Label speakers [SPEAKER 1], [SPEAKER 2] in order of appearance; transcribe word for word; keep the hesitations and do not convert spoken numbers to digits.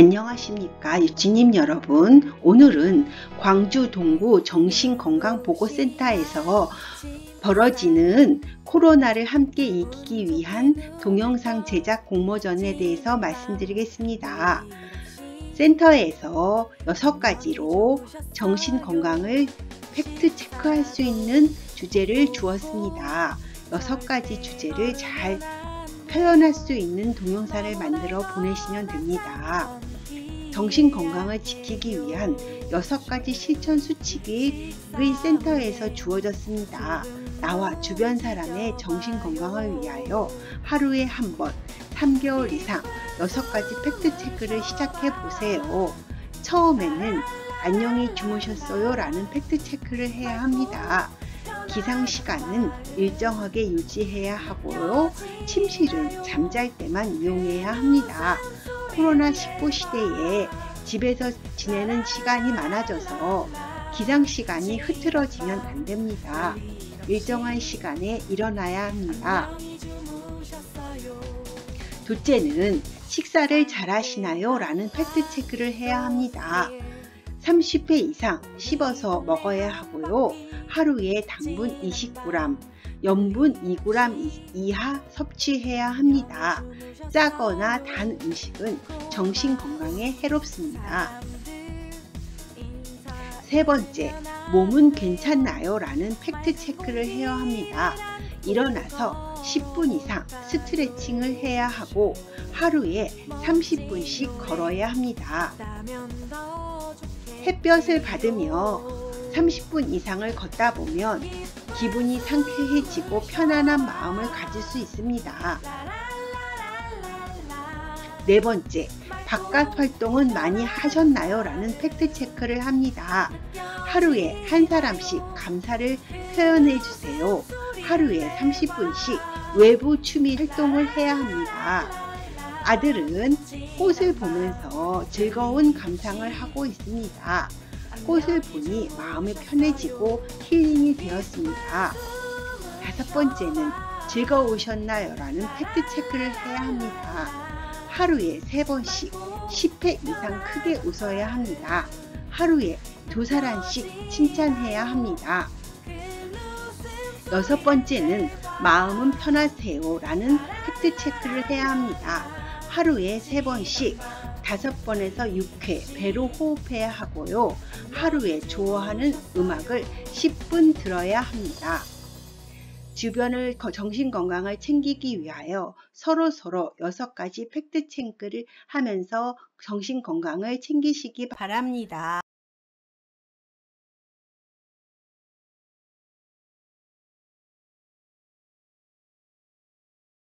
[SPEAKER 1] 안녕하십니까 유치님 여러분. 오늘은 광주 동구 정신건강보고센터에서 벌어지는 코로나를 함께 이기기 위한 동영상 제작 공모전에 대해서 말씀드리겠습니다. 센터에서 여섯 가지로 정신건강을 팩트 체크할 수 있는 주제를 주었습니다. 여섯 가지 주제를 잘 표현할 수 있는 동영상을 만들어 보내시면 됩니다. 정신건강을 지키기 위한 여섯 가지 실천 수칙이 우리 센터에서 주어졌습니다. 나와 주변 사람의 정신건강을 위하여 하루에 한 번, 삼 개월 이상 여섯 가지 팩트 체크를 시작해 보세요. 처음에는 안녕히 주무셨어요 라는 팩트 체크를 해야 합니다. 기상시간은 일정하게 유지해야 하고요. 침실은 잠잘 때만 이용해야 합니다. 코로나 십구 시대에 집에서 지내는 시간이 많아져서 기상시간이 흐트러지면 안 됩니다. 일정한 시간에 일어나야 합니다. 둘째는 식사를 잘 하시나요? 라는 팩트 체크를 해야 합니다. 삼십 회 이상 씹어서 먹어야 하고요. 하루에 당분 이십 그램, 염분 이 그램 이하 섭취해야 합니다. 짜거나 단 음식은 정신건강에 해롭습니다. 세 번째, 몸은 괜찮나요? 라는 팩트 체크를 해야 합니다. 일어나서 십 분 이상 스트레칭을 해야 하고 하루에 삼십 분씩 걸어야 합니다. 햇볕을 받으며 삼십 분 이상을 걷다 보면 기분이 상쾌해지고 편안한 마음을 가질 수 있습니다. 네 번째, 바깥 활동은 많이 하셨나요? 라는 팩트 체크를 합니다. 하루에 한 사람씩 감사를 표현해 주세요. 하루에 삼십 분씩 외부 취미 활동을 해야 합니다. 아들은 꽃을 보면서 즐거운 감상을 하고 있습니다. 꽃을 보니 마음이 편해지고 힐링이 되었습니다. 다섯 번째는 즐거우셨나요? 라는 팩트 체크를 해야 합니다. 하루에 세 번씩 십 회 이상 크게 웃어야 합니다. 하루에 두 사람씩 칭찬해야 합니다. 여섯 번째는 마음은 편하세요 라는 팩트 체크를 해야 합니다. 하루에 세 번씩 다섯 번에서 육 회 배로 호흡해야 하고요. 하루에 좋아하는 음악을 십 분 들어야 합니다. 주변을 정신건강을 챙기기 위하여 서로서로 여섯 가지 팩트 체크를 하면서 정신건강을 챙기시기 바랍니다.